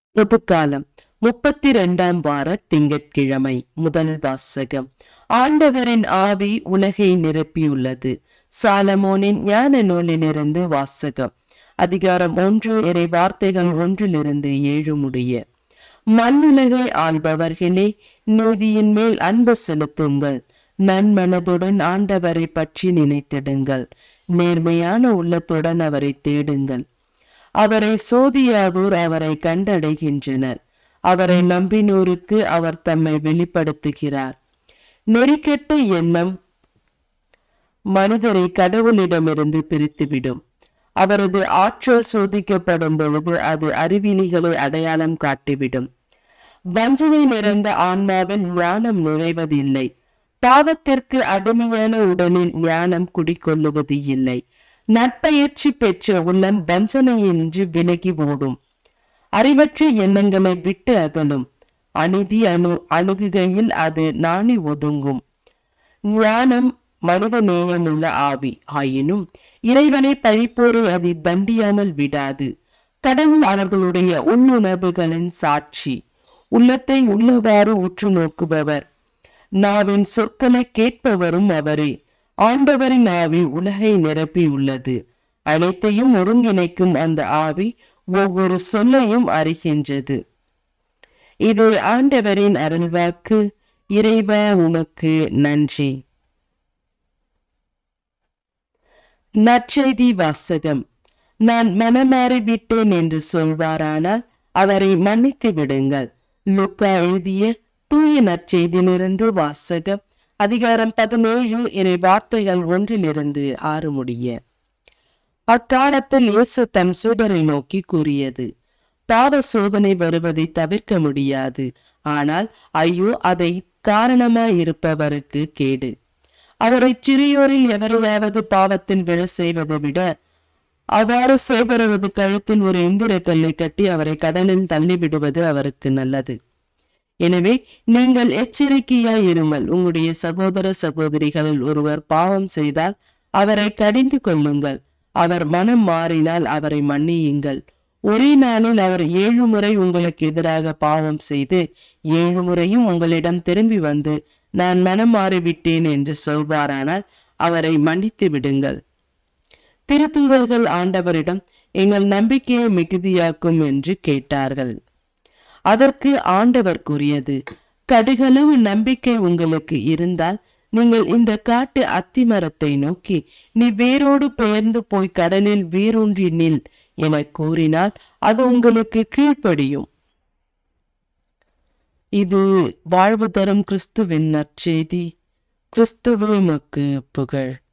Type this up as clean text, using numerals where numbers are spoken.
பொதுக்காலம் 32ஆம் வார திங்கட்கிழமை. முதல் வாசகம். ஆண்டவரின் ஆவி உலகை நிரப்பியுள்ளது. சாலமோனின் ஞான நூலிலிருந்து வாசகம். அதிகாரம் 1, இறை வார்த்தைகள் 1-7 முடிய. மண்ணுலகை ஆள்பவர்களே, நீதியின் மேல் அன்பு செலுத்துங்கள். நன்மனதுடன் ஆண்டவரை பற்றி நினைத்திடுங்கள். நேர்மையான உள்ளத்துடன் அவரை தேடுங்கள். அவரை சோதியாதோர் அவரை கண்டடைகின்றனர். அவரை நம்பினோருக்கு அவர் தம்மை வெளிப்படுத்துகிறார். நெறிக்கெட்ட எண்ணம் மனிதரை கடவுளிடமிருந்து பிரித்துவிடும். அவரது ஆற்றல் சோதிக்கப்படும் பொழுது அது அறிவிலிகளை அடையாளம் காட்டிவிடும். வஞ்சனை நிறைந்த ஆன்மாவில் ஞானம் நுழைவதில்லை. பாவத்திற்கு அடிமையான உடலில் ஞானம் குடிக்கொள்ளுவது இல்லை. நற்பயிற்சி பெற்ற உள்ளம் வஞ்சனையின்றி விலகி ஓடும். அறிவற்ற எண்ணங்களை விட்டு அகலும். அநீதி அணுகுகையில் அது நாணி ஒதுங்கும். ஞானம் மனித நேயமுள்ள ஆவி ஆயினும் இறைவனை பழிப்போரை அதை தண்டியாமல் விடாது. கடவுள் அவர்களுடைய உள்ளுணர்வுகளின் சாட்சி. உள்ளத்தை உள்ளவாறு உற்று நோக்குபவர். நாவின் சொற்களை கேட்பவரும் அவரே. ஆண்டவரின் ஆவி உலகை நிரப்பி உள்ளது. அனைத்தையும் ஒருங்கிணைக்கும் அந்த ஆவி ஒவ்வொரு சொல்லையும் அறிகின்றது. இது ஆண்டவரின் அருள்வாக்கு. இறைவா, உமக்கு நன்றி. நற்செய்தி வாசகம். நான் மனமாறிவிட்டேன் என்று சொல்வாரானால் அவரை மன்னித்து விடுங்கள். லூக்கா எழுதிய தூய நற்செய்தியிலிருந்து வாசகம். அதிகாரம் 17, இறை வார்த்தைகள் 1-6 முடிய. அக்காலத்தில் இயேசு தம் சீடரை நோக்கி கூறியது: பாவ சோதனை வருவதை தவிர்க்க முடியாது, ஆனால் ஐயோ அதை காரணமாயிருப்பவருக்கு கேடு. அவரை சிறியோரில் எவரையாவது பாவத்தில் விழ செய்வதை விட அவ்வாறு செய்பவரது கழுத்தில் ஒரு எந்திர கல்லை கட்டி அவரை கடலில் தள்ளிவிடுவது அவருக்கு நல்லது. எனவே நீங்கள் எச்சரிக்கையாய் இருங்கள். உங்களுடைய சகோதர சகோதரிகளில் ஒருவர் பாவம் செய்தால் அவரை கடிந்து கொள்ளுங்கள். அவர் மனம் மாறினால் அவரை மன்னியுங்கள். ஒரே நாளில் அவர் 7 முறை உங்களுக்கு எதிராக பாவம் செய்து 7 முறையும் உங்களிடம் திரும்பி வந்து நான் மனம் மாறிவிட்டேன் என்று சொல்வாரானால் அவரை மன்னித்து விடுங்கள். திருத்தூதர்கள் ஆண்டவரிடம் எங்கள் நம்பிக்கையை மிகுதியாக்கும் என்று கேட்டார்கள். அதற்கு ஆண்டவர் கூறியது: கடுகளவு நம்பிக்கை உங்களுக்கு இருந்தால் நீங்கள் இந்த காட்டு அத்திமரத்தை நோக்கி, நீ வேரோடு பெயர்ந்து போய் கடலில் வேரூன்றி நில் என கூறினால் அது உங்களுக்கு கீழ்ப்படியும். இது வாழ்வு தரும் கிறிஸ்துவின் நற்செய்தி. கிறிஸ்துவே உமக்கு புகழ்.